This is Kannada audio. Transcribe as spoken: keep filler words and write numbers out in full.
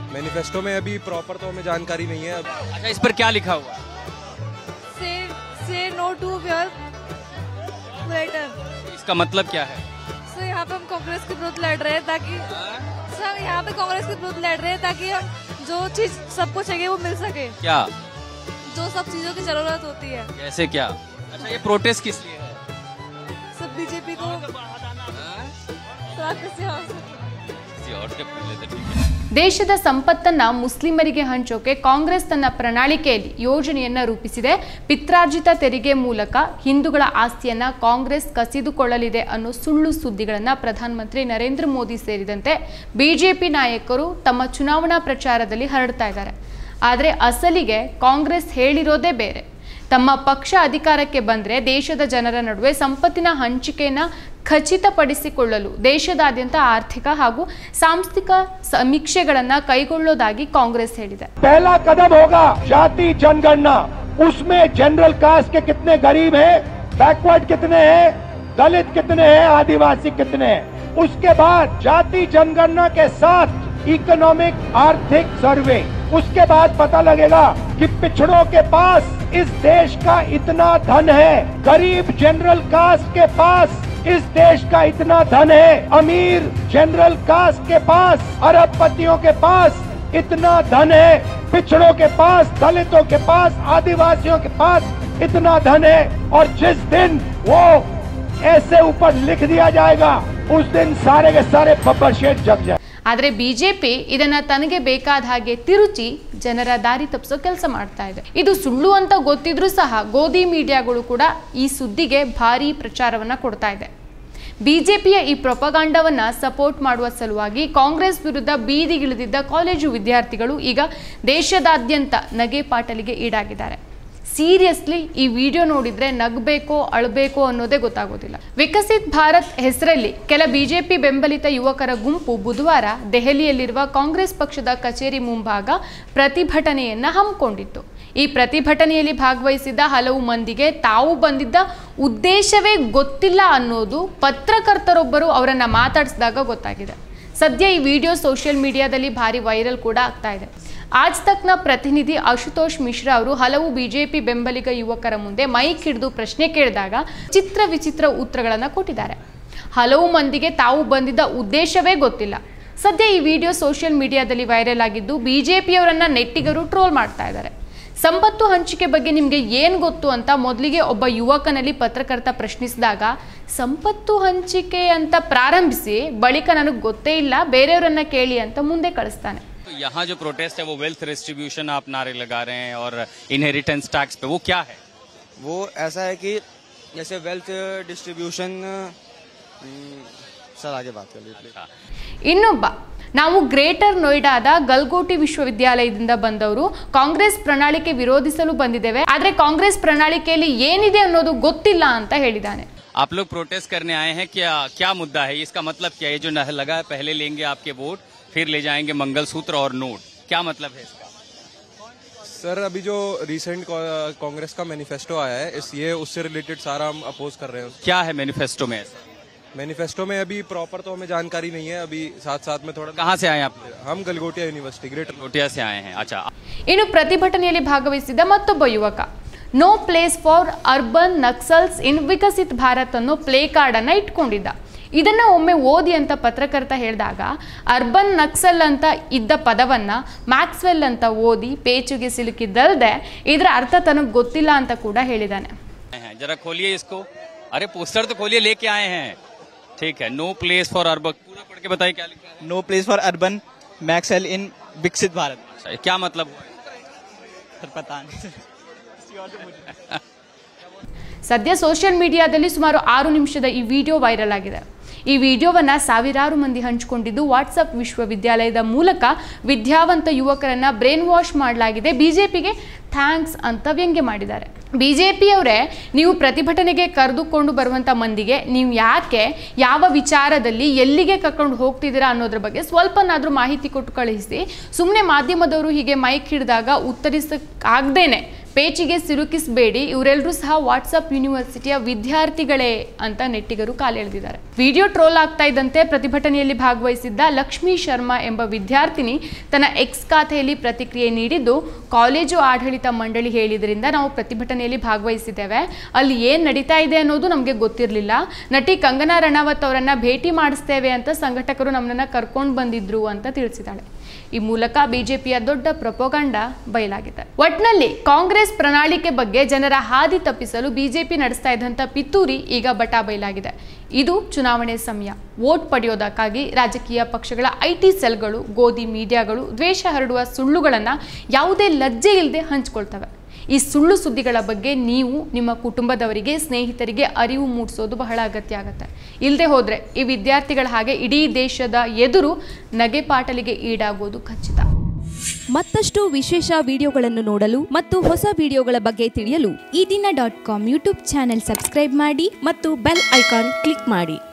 मैनिफेस्टो में अभी प्रॉपर तो हमें जानकारी नहीं है। अच्छा, इस पर क्या लिखा हुआ है? से से नो टू वेयर लेटर। इसका मतलब क्या है? सर यहाँ पे हम कांग्रेस के विरुद्ध लड़ रहे हैं ताकि सर यहाँ पे कांग्रेस के विरुद्ध लड़ रहे हैं ताकि हम जो चीज सबको चाहिए वो मिल सके, क्या जो सब चीजों की जरूरत होती है। कैसे क्या? अच्छा, ये प्रोटेस्ट किस लिए है? सब बीजेपी को किसी और से किसी और के पहले तो ठीक है। ದೇಶದ ಸಂಪತ್ತನ್ನ ಮುಸ್ಲಿಮರಿಗೆ ಹಂಚೋಕೆ ಕಾಂಗ್ರೆಸ್ ತನ್ನ ಪ್ರಣಾಳಿಕೆಯಲ್ಲಿ ಯೋಜನೆಯನ್ನ ರೂಪಿಸಿದೆ. ಪಿತ್ರಾರ್ಜಿತ ತೆರಿಗೆ ಮೂಲಕ ಹಿಂದೂಗಳ ಆಸ್ತಿಯನ್ನ ಕಾಂಗ್ರೆಸ್ ಕಸಿದುಕೊಳ್ಳಲಿದೆ ಅನ್ನೋ ಸುಳ್ಳು ಸುದ್ದಿಗಳನ್ನ ಪ್ರಧಾನಮಂತ್ರಿ ನರೇಂದ್ರ ಮೋದಿ ಸೇರಿದಂತೆ ಬಿಜೆಪಿ ನಾಯಕರು ತಮ್ಮ ಚುನಾವಣಾ ಪ್ರಚಾರದಲ್ಲಿ ಹರಡ್ತಾ ಇದ್ದಾರೆ. ಆದರೆ ಅಸಲಿಗೆ ಕಾಂಗ್ರೆಸ್ ಹೇಳಿರೋದೇ ಬೇರೆ. ತಮ್ಮ ಪಕ್ಷ ಅಧಿಕಾರಕ್ಕೆ ಬಂದರೆ ದೇಶದ ಜನರ ನಡುವೆ ಸಂಪತ್ತಿನ ಹಂಚಿಕೆಯನ್ನು ಖಚಿತಪಡಿಸಿಕೊಳ್ಳಲು ದೇಶದಾದ್ಯಂತ ಆರ್ಥಿಕ ಹಾಗೂ ಸಾಂಸ್ಥಿಕ ಸಮೀಕ್ಷೆಗಳನ್ನು ಕೈಗೊಳ್ಳೋದಾಗಿ ಕಾಂಗ್ರೆಸ್ ಹೇಳಿದೆ. पहला कदम होगा जाति जनगणना, उसमें जनरल कास्ट के कितने गरीब हैं, बैकवर्ड कितने हैं, दलित कितने हैं, आदिवासी कितने हैं. उसके बाद जाति जनगणना के साथ इकोनॉमिक आर्थिक सर्वे, उसके बाद पता लगेगा कि पिछड़ों के पास इस देश का इतना धन है, गरीब जनरल कास्ट के पास इस देश का इतना धन है, अमीर जनरल कास्ट के पास, अरबपतियों के पास इतना धन है, पिछड़ों के पास, दलितों के पास, आदिवासियों के पास इतना धन है. और जिस दिन वो ऐसे ऊपर लिख दिया जाएगा उस दिन सारे के सारे बब्बर शेठ जग जाए. ಆದರೆ ಬಿಜೆಪಿ ಇದನ್ನ ತನಗೆ ಬೇಕಾದ ಹಾಗೆ ತಿರುಚಿ ಜನರ ದಾರಿ ತಪ್ಪಿಸೋ ಕೆಲಸ ಮಾಡ್ತಾ ಇದೆ. ಇದು ಸುಳ್ಳು ಅಂತ ಗೊತ್ತಿದ್ರೂ ಸಹ ಗೋಧಿ ಮೀಡಿಯಾಗಳು ಕೂಡ ಈ ಸುದ್ದಿಗೆ ಭಾರಿ ಪ್ರಚಾರವನ್ನ ಕೊಡ್ತಾ ಇದೆ. ಬಿಜೆಪಿಯ ಈ ಪ್ರೊಪಗಾಂಡವನ್ನ ಸಪೋರ್ಟ್ ಮಾಡುವ ಸಲುವಾಗಿ ಕಾಂಗ್ರೆಸ್ ವಿರುದ್ಧ ಬೀದಿಗಿಳಿದಿದ್ದ ಕಾಲೇಜು ವಿದ್ಯಾರ್ಥಿಗಳು ಈಗ ದೇಶದಾದ್ಯಂತ ನಗೆ ಪಾಟಲಿಗೆ ಈಡಾಗಿದ್ದಾರೆ. ಸೀರಿಯಸ್ಲಿ ಈ ವಿಡಿಯೋ ನೋಡಿದ್ರೆ ನಗಬೇಕೋ ಅಳಬೇಕೋ ಅನ್ನೋದೇ ಗೊತ್ತಾಗೋದಿಲ್ಲ. ವಿಕಸಿತ್ ಭಾರತ್ ಹೆಸರಲ್ಲಿ ಕೆಲ ಬಿಜೆಪಿ ಬೆಂಬಲಿತ ಯುವಕರ ಗುಂಪು ಬುಧವಾರ ದೆಹಲಿಯಲ್ಲಿರುವ ಕಾಂಗ್ರೆಸ್ ಪಕ್ಷದ ಕಚೇರಿ ಮುಂಭಾಗ ಪ್ರತಿಭಟನೆಯನ್ನ ಹಮ್ಮಿಕೊಂಡಿತ್ತು. ಈ ಪ್ರತಿಭಟನೆಯಲ್ಲಿ ಭಾಗವಹಿಸಿದ್ದ ಹಲವು ಮಂದಿಗೆ ತಾವು ಬಂದಿದ್ದ ಉದ್ದೇಶವೇ ಗೊತ್ತಿಲ್ಲ ಅನ್ನೋದು ಪತ್ರಕರ್ತರೊಬ್ಬರು ಅವರನ್ನ ಮಾತಾಡಿಸಿದಾಗ ಗೊತ್ತಾಗಿದೆ. ಸದ್ಯ ಈ ವಿಡಿಯೋ ಸೋಷಿಯಲ್ ಮೀಡಿಯಾದಲ್ಲಿ ಭಾರಿ ವೈರಲ್ ಕೂಡ ಆಗ್ತಾ ಇದೆ. ಆಜ್ ತಕ್ನ ಪ್ರತಿನಿಧಿ ಅಶುತೋಷ್ ಮಿಶ್ರಾ ಅವರು ಹಲವು ಬಿಜೆಪಿ ಬೆಂಬಲಿಗ ಯುವಕರ ಮುಂದೆ ಮೈಕ್ ಹಿಡಿದು ಪ್ರಶ್ನೆ ಕೇಳಿದಾಗ ಚಿತ್ರ ವಿಚಿತ್ರ ಉತ್ತರಗಳನ್ನು ಕೊಟ್ಟಿದ್ದಾರೆ. ಹಲವು ಮಂದಿಗೆ ತಾವು ಬಂದಿದ್ದ ಉದ್ದೇಶವೇ ಗೊತ್ತಿಲ್ಲ. ಸದ್ಯ ಈ ವಿಡಿಯೋ ಸೋಷಿಯಲ್ ಮೀಡಿಯಾದಲ್ಲಿ ವೈರಲ್ ಆಗಿದ್ದು ಬಿಜೆಪಿಯವರನ್ನ ನೆಟ್ಟಿಗರು ಟ್ರೋಲ್ ಮಾಡ್ತಾ ಇದ್ದಾರೆ. ಸಂಪತ್ತು ಹಂಚಿಕೆ ಬಗ್ಗೆ ನಿಮಗೆ ಏನು ಗೊತ್ತು ಅಂತ ಮೊದಲಿಗೆ ಒಬ್ಬ ಯುವಕನಲ್ಲಿ ಪತ್ರಕರ್ತ ಪ್ರಶ್ನಿಸಿದಾಗ ಸಂಪತ್ತು ಹಂಚಿಕೆ ಅಂತ ಪ್ರಾರಂಭಿಸಿ ಬಳಿಕ ನನಗೆ ಗೊತ್ತೇ ಇಲ್ಲ ಬೇರೆಯವರನ್ನ ಕೇಳಿ ಅಂತ ಮುಂದೆ ಕಳಿಸ್ತಾನೆ. यहाँ जो प्रोटेस्ट है वो वेल्थ डिस्ट्रीब्यूशन आप नारे लगा रहे हैं और इनहेरिटेंस टैक्स पे, वो क्या है? वो ऐसा है कि जैसे वेल्थ डिस्ट्रीब्यूशन, सर आगे बात कर लीजिए. ಇನ್ನೊಬ್ಬ ನಾವು ಗ್ರೇಟರ್ ನೋಯ್ಡಾದ ಗಲ್ಗೋಟಿ ವಿಶ್ವವಿದ್ಯಾಲಯದಿಂದ ಬಂದವರು ಕಾಂಗ್ರೆಸ್ ಪ್ರಣಾಳಿಕೆ ವಿರೋಧಿಸಲು ಬಂದಿದ್ದೇವೆ, ಆದರೆ ಕಾಂಗ್ರೆಸ್ ಪ್ರಣಾಳಿಕೆಯಲ್ಲಿ ಏನಿದೆ ಅನ್ನೋದು ಗೊತ್ತಿಲ್ಲ ಅಂತ ಹೇಳಿದ್ದಾನೆ. आप लोग प्रोटेस्ट करने आए हैं, क्या क्या मुद्दा है? इसका मतलब क्या है? जो लगा है पहले लेंगे आपके वोट, फिर ले जाएंगे मंगलसूत्र और नोट, क्या मतलब है इसका? सर अभी जो रिसेंट कांग्रेस का मैनिफेस्टो आया है, इस ये उससे रिलेटेड सारा हम अपोज कर रहे हैं. क्या है मैनिफेस्टो में ऐसा? मैनिफेस्टो में अभी प्रॉपर तो हमें जानकारी नहीं है, अभी साथ साथ में थोड़ा. कहाँ से आए आप? हम गलगोटिया यूनिवर्सिटी ग्रेटर गलगोटिया से आए हैं. अच्छा. ಇನ್ನು ಪ್ರತಿಭಟನೆಯಲ್ಲಿ ಭಾಗವಹಿಸಿದ ಮತ್ತೊಬ್ಬ ಯುವಕ no place for urban naxals in Viksit Bharat ಅನ್ನೋ ಪ್ಲೇ ಕಾರ್ಡ್ ಅನ್ನ ಇಟ್ಕೊಂಡಿದ್ದ. ಇದನ್ನ ಒಮ್ಮೆ ಓದಿ ಅಂತ ಪತ್ರಕರ್ತ ಹೇಳಿದಾಗ ಅರ್ಬನ್ ನಕ್ಸಲ್ ಅಂತ ಇದ್ದ ಪದವನ್ನ ಮ್ಯಾಕ್ಸ್ವೆಲ್ ಅಂತ ಓದಿ ಪೇಚುಗೆ ಸಿಲುಕಿದ್ದಲ್ಲದೆ ಇದರ ಅರ್ಥ ತನಗೆ ಗೊತ್ತಿಲ್ಲ ಅಂತ ಕೂಡ ಹೇಳಿದಾನೆ. जरा खोलिए इसको. अरे पोस्टर तो खोलिए, लेके आए हैं. ठीक है. नो प्लेस फॉर अर्बन, पूरा पढ़ के बताइए क्या लिखा है. No place for urban Maxwell in Viksit Bharat. क्या मतलब? पता नहीं. ಸದ್ಯ ಸೋಷಿಯಲ್ ಮೀಡಿಯಾದಲ್ಲಿ ಸುಮಾರು ಆರು ನಿಮಿಷದ ಈ ವಿಡಿಯೋ ವೈರಲ್ ಆಗಿದೆ. ಈ ವಿಡಿಯೋವನ್ನ ಸಾವಿರಾರು ಮಂದಿ ಹಂಚಿಕೊಂಡಿದ್ದು ವಾಟ್ಸಪ್ ವಿಶ್ವವಿದ್ಯಾಲಯದ ಮೂಲಕ ವಿದ್ಯಾವಂತ ಯುವಕರನ್ನ ಬ್ರೇನ್ ವಾಶ್ ಮಾಡಲಾಗಿದೆ, ಬಿಜೆಪಿಗೆ ಥ್ಯಾಂಕ್ಸ್ ಅಂತ ವ್ಯಂಗ್ಯ ಮಾಡಿದ್ದಾರೆ. ಬಿಜೆಪಿಯವರೇ ನೀವು ಪ್ರತಿಭಟನೆಗೆ ಕರೆದುಕೊಂಡು ಬರುವಂಥ ಮಂದಿಗೆ ನೀವು ಯಾಕೆ ಯಾವ ವಿಚಾರದಲ್ಲಿ ಎಲ್ಲಿಗೆ ಕರ್ಕೊಂಡು ಹೋಗ್ತಿದ್ದೀರಾ ಅನ್ನೋದ್ರ ಬಗ್ಗೆ ಸ್ವಲ್ಪನಾದರೂ ಮಾಹಿತಿ ಕೊಟ್ಟು ಕಳುಹಿಸಿ, ಸುಮ್ಮನೆ ಮಾಧ್ಯಮದವರು ಹೀಗೆ ಮೈಕ್ ಹಿಡಿದಾಗ ಉತ್ತರಿಸಕ್ಕಾಗ್ದೇನೆ ಪೇಚಿಗೆ ಸಿಲುಕಿಸಬೇಡಿ, ಇವರೆಲ್ಲರೂ ಸಹ ವಾಟ್ಸಪ್ ಯೂನಿವರ್ಸಿಟಿಯ ವಿದ್ಯಾರ್ಥಿಗಳೇ ಅಂತ ನೆಟ್ಟಿಗರು ಕಾಲೆಳೆದಿದ್ದಾರೆ. ವಿಡಿಯೋ ಟ್ರೋಲ್ ಆಗ್ತಾ ಇದ್ದಂತೆ ಪ್ರತಿಭಟನೆಯಲ್ಲಿ ಭಾಗವಹಿಸಿದ್ದ ಲಕ್ಷ್ಮೀ ಶರ್ಮಾ ಎಂಬ ವಿದ್ಯಾರ್ಥಿನಿ ತನ್ನ ಎಕ್ಸ್ ಖಾತೆಯಲ್ಲಿ ಪ್ರತಿಕ್ರಿಯೆ ನೀಡಿದ್ದು, ಕಾಲೇಜು ಆಡಳಿತ ಮಂಡಳಿ ಹೇಳಿದ್ರಿಂದ ನಾವು ಪ್ರತಿಭಟನೆಯಲ್ಲಿ ಭಾಗವಹಿಸಿದ್ದೇವೆ, ಅಲ್ಲಿ ಏನ್ ನಡೀತಾ ಇದೆ ಅನ್ನೋದು ನಮಗೆ ಗೊತ್ತಿರಲಿಲ್ಲ. ನಟಿ ಕಂಗನಾ ರಣಾವತ್ ಅವರನ್ನ ಭೇಟಿ ಮಾಡಿಸ್ತೇವೆ ಅಂತ ಸಂಘಟಕರು ನಮ್ಮನ್ನ ಕರ್ಕೊಂಡು ಬಂದಿದ್ರು ಅಂತ ತಿಳಿಸಿದ್ದಾಳೆ. ಈ ಮೂಲಕ ಬಿಜೆಪಿಯ ದೊಡ್ಡ ಪ್ರೊಪಗಂಡ ಬಯಲಾಗಿದೆ. ಒಟ್ನಲ್ಲಿ ಕಾಂಗ್ರೆಸ್ ಪ್ರಣಾಳಿಕೆ ಬಗ್ಗೆ ಜನರ ಹಾದಿ ತಪ್ಪಿಸಲು ಬಿಜೆಪಿ ನಡೆಸ್ತಾ ಇದ್ದಂಥ ಪಿತೂರಿ ಈಗ ಬಟಾ ಬಯಲಾಗಿದೆ. ಇದು ಚುನಾವಣೆ ಸಮಯ. ವೋಟ್ ಪಡೆಯೋದಕ್ಕಾಗಿ ರಾಜಕೀಯ ಪಕ್ಷಗಳ ಐಟಿ ಸೆಲ್ಗಳು, ಗೋಧಿ ಮೀಡಿಯಾಗಳು ದ್ವೇಷ ಹರಡುವ ಸುಳ್ಳುಗಳನ್ನು ಯಾವುದೇ ಲಜ್ಜೆ ಇಲ್ಲದೆ ಹಂಚಿಕೊಳ್ತವೆ. ಈ ಸುಳ್ಳು ಸುದ್ದಿಗಳ ಬಗ್ಗೆ ನೀವು ನಿಮ್ಮ ಕುಟುಂಬದವರಿಗೆ, ಸ್ನೇಹಿತರಿಗೆ ಅರಿವು ಮೂಡಿಸೋದು ಬಹಳ ಅಗತ್ಯ ಆಗುತ್ತೆ. ಇಲ್ಲದೆ ಹೋದರೆ ಈ ವಿದ್ಯಾರ್ಥಿಗಳ ಹಾಗೆ ಇಡೀ ದೇಶದ ಎದುರು ನಗೆಪಾಟಲಿಗೆ ಈಡಾಗೋದು ಖಚಿತ. ಮತ್ತಷ್ಟು ವಿಶೇಷ ವಿಡಿಯೋಗಳನ್ನು ನೋಡಲು ಮತ್ತು ಹೊಸ ವಿಡಿಯೋಗಳ ಬಗ್ಗೆ ತಿಳಿಯಲು Ee Dina dot com YouTube channel subscribe ಮಾಡಿ ಮತ್ತು ಬೆಲ್ ಐಕಾನ್ ಕ್ಲಿಕ್ ಮಾಡಿ.